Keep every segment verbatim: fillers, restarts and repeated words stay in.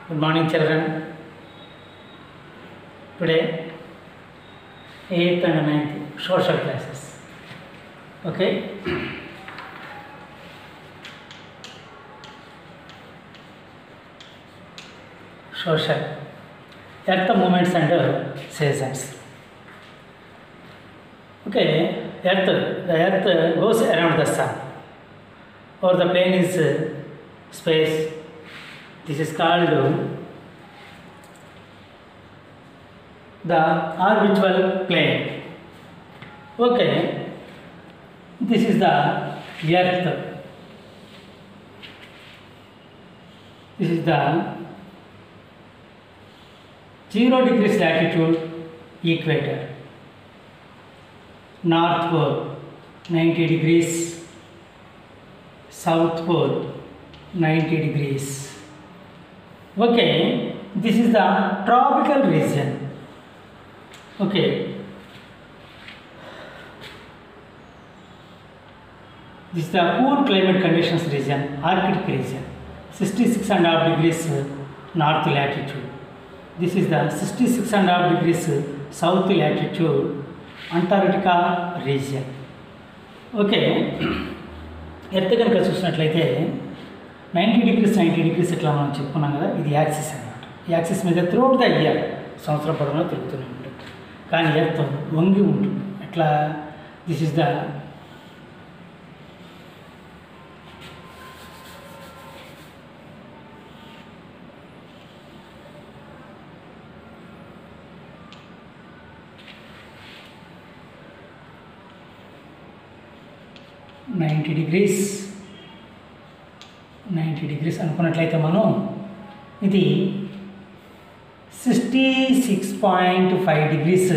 Good morning, children. Today, eighth and ninth social classes. Okay. Social. Earth movements and seasons. Okay. Earth. The Earth goes around the sun. Or the plane is space. This is called the orbital plane. Okay, this is the Earth. This is the zero degrees latitude equator. North pole ninety degrees, south pole ninety degrees. Okay, this is the tropical region. Okay, this is the cool climate conditions region, Arctic region, sixty-six and a half degrees north latitude. This is the sixty-six and a half degrees south latitude, Antarctica region. Okay, earth కనుక చూసినట్లయితే ninety degrees ninety degrees ఇట్లా మనం చెప్పుకున్నాం కదా, ఇది axis అన్నమాట. ఈ axis మీద త్రూఅవుట్ ద ఇయర్ సంవత్సరం పొడవునా తిరుగుతూనే ఉంటుంది. కానీ ఎర్త్ వంగి ఉంటుంది. ఎట్లా? This is the ninety degrees ninety degrees అనుకున్నట్లయితే మనం ఇది sixty six point five degrees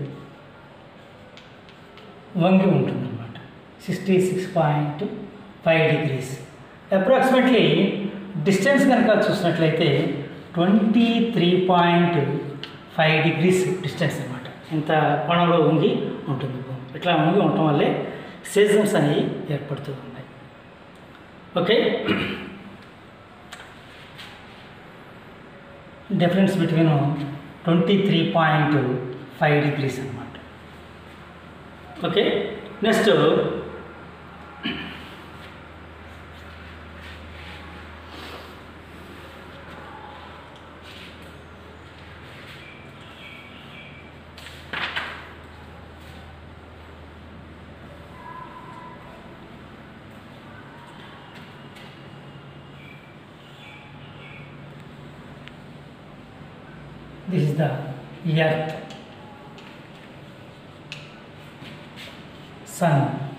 వంగి ఉంటుందన్నమాట. Sixty six point five degrees approximately distance కనుక చూసినట్లయితే twenty three point five degrees distance అనమాట. ఇంత కోణంలో వంగి ఉంటుంది. ఇట్లా వంగి ఉండటం వల్లే సీజన్స్ అనేవి ఏర్పడుతూ ఉన్నాయి. Okay, difference between twenty three point five degrees అనమాట. Okay, next this is the earth, sun.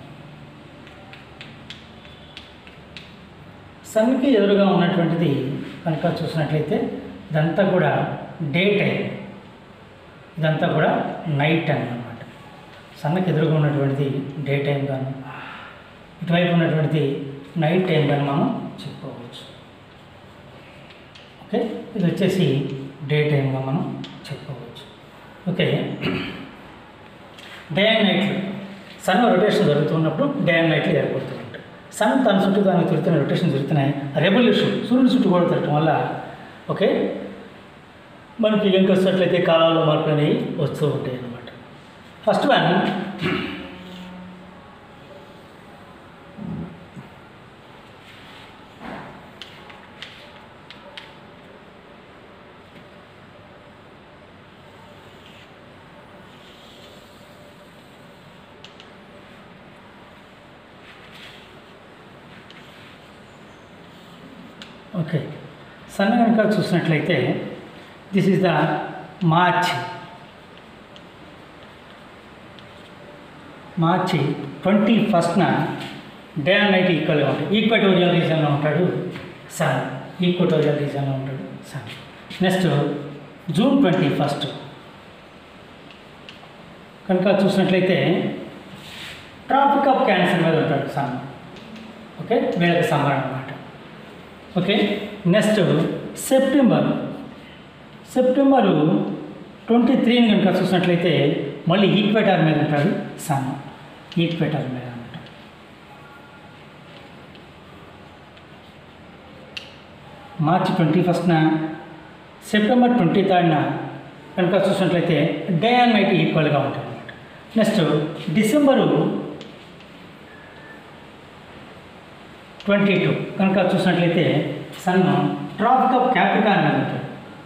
సన్కి ఎదురుగా ఉన్నటువంటిది కనుక చూసినట్లయితే ఇదంతా కూడా డే టైం, ఇదంతా కూడా నైట్ టైం అన్నమాట. సన్కి ఎదురుగా ఉన్నటువంటిది డే టైం గాను, ఇటువైపు ఉన్నటువంటిది నైట్ టైం గాను మనం చెప్పుకోవచ్చు. ఓకే, ఇది వచ్చేసి డే టైంగా మనం చెప్పుకోవచ్చు. ఓకే, డే అండ్ నైట్లు సన్ రొటేషన్ జరుగుతున్నప్పుడు డే అండ్ నైట్లు ఏర్పడుతూ ఉంటాయి. సన్ తన చుట్టూ దానికి తిరుగుతున్న రొటేషన్ జరుగుతున్నాయి. రెవల్యూషన్ సూర్యుని చుట్టూ కూడా తిరగటం వల్ల ఓకే మనకి కనుక వచ్చినట్లయితే కాలాల్లో మార్పులు అనేవి వస్తూ ఉంటాయి అన్నమాట. ఫస్ట్ వన్ ఓకే, సన్ కనుక చూసినట్లయితే this is the March March twenty ఫస్ట్న డే అండ్ నైట్ ఈక్వల్గా ఉంటాయి. ఈక్వటోరియల్ రీజన్లో ఉంటాడు సన్, ఈక్వటోరియల్ రీజన్లో ఉంటాడు sun. Next June twenty first కనుక చూసినట్లయితే ట్రాపిక్ ఆఫ్ క్యాన్సర్ మీద ఉంటాడు సన్. ఓకే, వీళ్ళకి సమ్మర్ అన్నమాట. Okay, next September September twenty త్రీని కనుక చూసినట్లయితే మళ్ళీ ఈక్వేటర్ మీద ఉంటాడు సన్, ఈక్వేటర్ మీద అనమాట. మార్చి ట్వంటీ ఫస్ట్న సెప్టెంబర్ ట్వంటీ థర్డ్న కనుక చూసినట్లయితే డే అండ్ నైట్ ఈక్వల్గా ఉంటుంది అనమాట. నెక్స్ట్ డిసెంబరు ట్వంటీ టూ కనుక చూసినట్లయితే సన్ ట్రాపిక్ ఆఫ్ క్యాప్రికాన్ అని ఉంటుంది.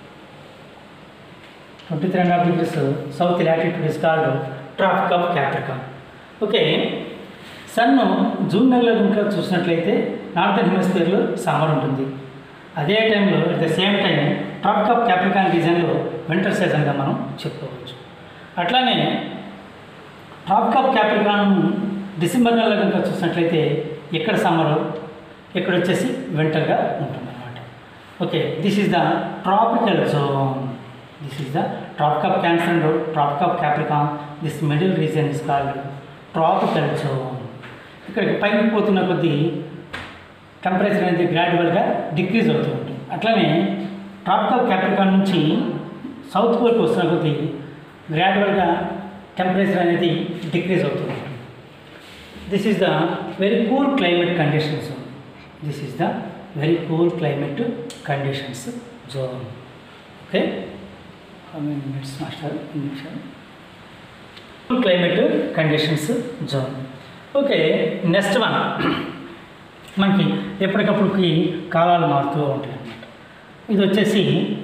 Twenty three and half degrees south latitude is called Tropic of Capricorn. Okay, సన్ను జూన్ నెలలో కనుక చూసినట్లయితే నార్థన్ హెమిస్ఫియర్లో సమ్మర్ ఉంటుంది. అదే టైంలో at the same time Tropic of Capricorn రీజన్లో వింటర్ సీజన్గా మనం చెప్పుకోవచ్చు. అట్లానే ట్రాపిక్ ఆఫ్ క్యాప్రికాన్ డిసెంబర్ నెలలో కనుక చూసినట్లయితే ఇక్కడ సమ్మరు, ఇక్కడ వచ్చేసి వింటర్గా ఉంటుంది అన్నమాట. Okay, this is the tropical zone. This is the Tropic of Cancer and Tropic of Capricorn. This middle region is called tropical zone. ఇక్కడికి పైకి పోతున్న కొద్దీ టెంపరేచర్ అనేది గ్రాడ్యువల్గా డిక్రీజ్ అవుతూ ఉంటుంది. అట్లనే ట్రాపిక్ ఆఫ్ క్యాప్రికాన్ నుంచి సౌత్ పోల్కి వస్తున్న కొద్దీ గ్రాడ్యువల్గా టెంపరేచర్ అనేది డిక్రీజ్ అవుతూ ఉంటుంది. This is the very cool climate conditions. This is the very cool climate conditions zone. Okay, how many minutes master? నిమిషాలు. Cool climate conditions zone. Okay, next one మనకి ఎప్పటికప్పుడుకి కాలాలు మారుతూ ఉంటాయి అన్నమాట. ఇది వచ్చేసి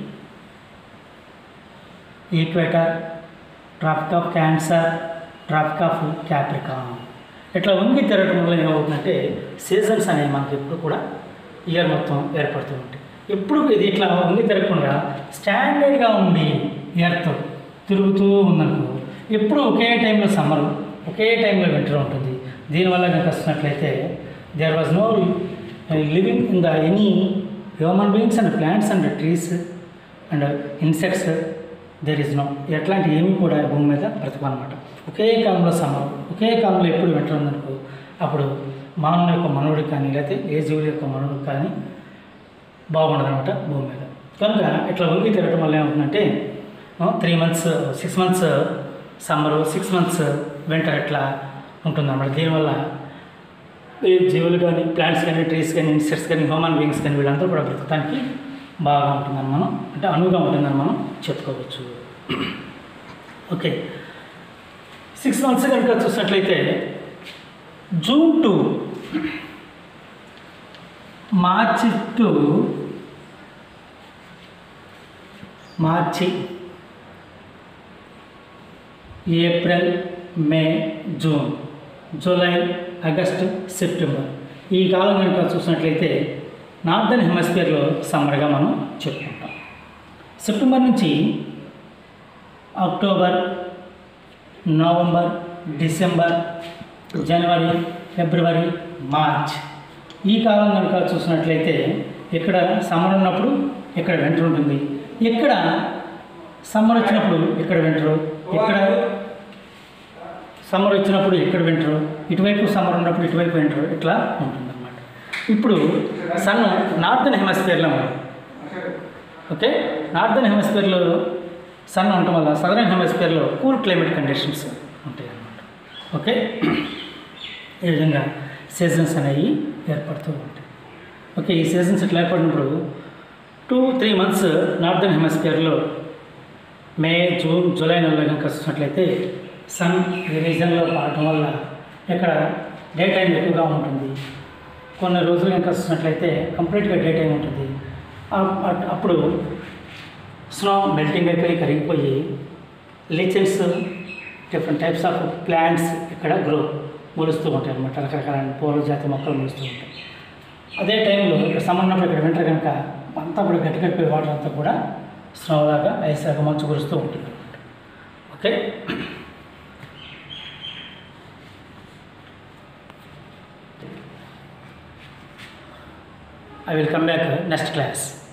equator, Tropic of Cancer, Tropic of Capricorn. ఇట్లా వంగి తిరగటం వల్ల ఏమవుతుందంటే సీజన్స్ అనేవి మనకి ఎప్పుడు కూడా ఇయర్ మొత్తం ఏర్పడుతూ ఉంటాయి. ఎప్పుడు ఇది ఇట్లా వంగి తిరగకుండా స్టాండర్డ్గా ఉండి ఎర్త్ తిరుగుతూ ఉందనుకో, ఎప్పుడు ఒకే టైంలో సమ్మర్, ఒకే టైంలో వింటర్ ఉంటుంది. దీనివల్ల కనుక వస్తున్నట్లయితే there was no living in the any human beings and plants and trees and insects there is no. ఎట్లాంటి ఏమీ కూడా భూమి మీద బ్రతకనమాట. ఒకే కాలంలో సమ్మర్, ఒకే కాలంలో ఎప్పుడు వింటర్ ఉందనుకో, అప్పుడు మానవుని యొక్క మనుడికి కానీ లేకపోతే ఏ జీవుల యొక్క మనుడికి కానీ బాగుండదు అనమాట భూమి మీద. కనుక ఇట్లా వంగి తిరగటం వల్ల ఏమవుతుందంటే three months six months summer, six months winter ఇట్లా ఉంటుందన్నమాట. దీనివల్ల ఈ జీవులు కానీ ప్లాంట్స్ కానీ ట్రీస్ కానీ ఇన్సెక్ట్స్ కానీ హ్యూమన్ బీయింగ్స్ కానీ వీళ్ళంతా కూడా బ్రతకడానికి బాగా ఉంటుందని మనం, అంటే అనువుగా ఉంటుందని మనం చెప్పుకోవచ్చు. ఓకే, సిక్స్ మంత్స్ కనుక చూసినట్లయితే June to March to March April, May, June, July, August, September ఈ కాలం కనుక చూసినట్లయితే నార్థన్ హెమిస్ఫియర్లో సమ్మర్గా మనం చెప్పుకుంటాం. సెప్టెంబర్ నుంచి October, November, December, January, February, March ఈ కాలం కనుక చూసినట్లయితే ఇక్కడ సమ్మర్ ఉన్నప్పుడు ఇక్కడ వింటర్ ఉంటుంది. ఇక్కడ సమ్మర్ వచ్చినప్పుడు ఇక్కడ వింటరు, ఇక్కడ సమ్మర్ వచ్చినప్పుడు ఇక్కడ వింటరు, ఇటువైపు సమ్మర్ ఉన్నప్పుడు ఇటువైపు వింటరు, ఇట్లా ఉంటుందన్నమాట. ఇప్పుడు సన్ నార్థన్ హెమిస్ఫియర్లో ఉంది. ఓకే, నార్థన్ హెమిస్ఫియర్లో సన్ ఉండటం వల్ల సదరన్ హెమిస్ఫియర్లో కూల్ క్లైమేట్ కండిషన్స్ ఉంటాయి అన్నమాట. ఓకే, ఈ విధంగా సీజన్స్ అనేవి ఏర్పడుతూ ఉంటాయి. ఓకే, ఈ సీజన్స్ ఇట్లా ఏర్పడినప్పుడు టూ త్రీ మంత్స్ నార్థన్ హెమిస్ఫియర్లో మే, జూన్, జూలై నెలలో కనుక చూసినట్లయితే సన్ ఈ రీజన్లో పడటం వల్ల ఇక్కడ డే టైం ఎక్కువగా ఉంటుంది. కొన్ని రోజులు కనుక చూసినట్లయితే కంప్లీట్గా డే టైం ఉంటుంది. అప్పుడు స్నో మెల్టింగ్ అయిపోయి కరిగిపోయి lichens, different types of plants ఇక్కడ గ్రో మొలుస్తూ ఉంటాయి అన్నమాట. రకరకాల పూల జాతి మొక్కలు మొలుస్తూ ఉంటాయి. అదే టైంలో ఇక్కడ సమ్మర్ ఉన్నప్పుడు ఇక్కడ వింటర్ కనుక అంతా కూడా గట్టి కట్టిపోయే వాటర్ అంతా కూడా స్నోలాగా ఐస్ లాగా మంచు కురుస్తూ ఉంటుంది అన్నమాట. Okay, I will come back next class.